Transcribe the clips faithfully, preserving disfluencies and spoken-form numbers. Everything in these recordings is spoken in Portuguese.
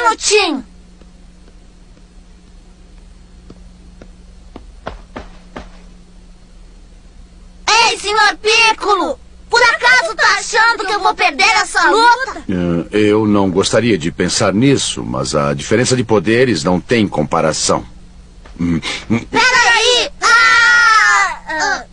minutinho. Ei, senhor Piccolo! Por acaso tá achando que eu vou perder essa luta? Eu não gostaria de pensar nisso, mas a diferença de poderes não tem comparação. Peraí! Ah! Ah.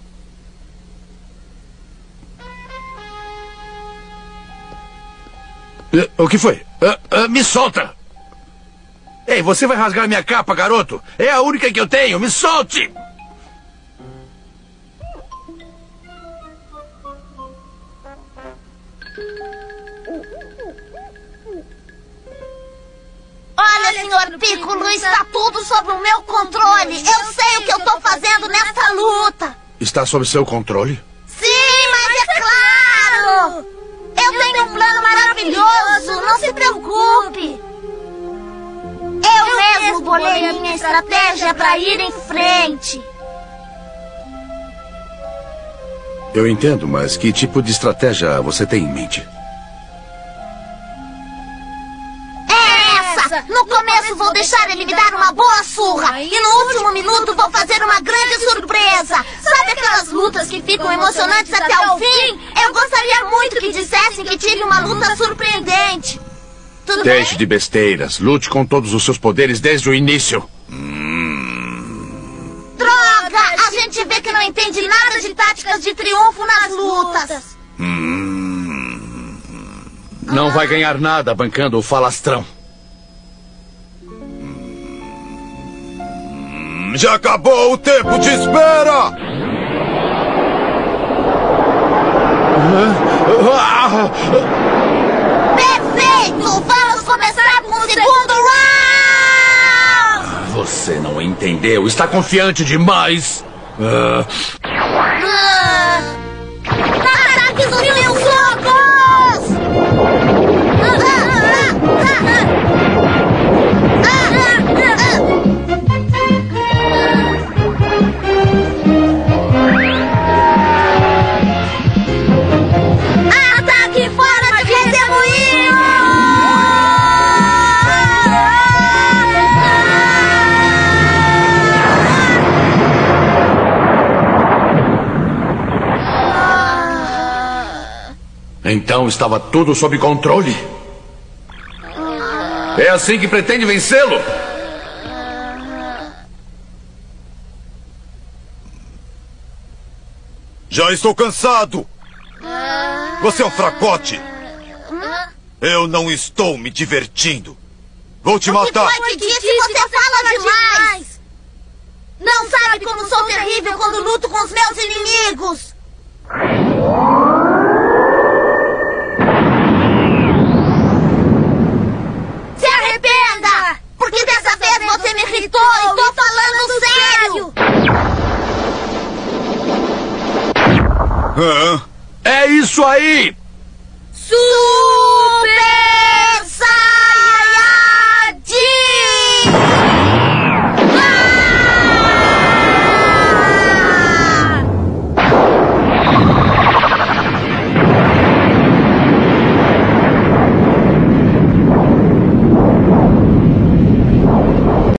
O que foi? Uh, uh, me solta! Ei, você vai rasgar minha capa, garoto? É a única que eu tenho! Me solte! Olha, senhor Piccolo, está tudo sob o meu controle. Eu sei o que eu estou fazendo nessa luta. Está sob seu controle? Sim, mas é claro! Eu tenho um plano maravilhoso, não se preocupe. Eu mesmo bolei a minha estratégia para ir em frente. Eu entendo, mas que tipo de estratégia você tem em mente? No começo vou deixar ele me dar uma boa surra. E no último minuto vou fazer uma grande surpresa. Sabe aquelas lutas que ficam emocionantes até o fim? Eu gostaria muito que dissessem que tive uma luta surpreendente. Tudo bem? Deixe de besteiras. Lute com todos os seus poderes desde o início. Droga! A gente vê que não entende nada de táticas de triunfo nas lutas. Não vai ganhar nada bancando o falastrão. Já acabou o tempo de espera! Perfeito! Vamos começar com o segundo round! Você não entendeu. Está confiante demais. Uh... Ah, ataque dos meus loucos! Ah, ah, ah, ah, ah. Ataque fora de redemoinho! Então estava tudo sob controle? É assim que pretende vencê-lo? Já estou cansado! Você é um fracote! Eu não estou me divertindo! Vou te matar! O que foi que disse? Você fala demais! Não sabe como sou terrível quando luto com os meus inimigos! Se arrependa! Porque dessa vez você me irritou e tô falando sério! Hã? É isso aí! Su!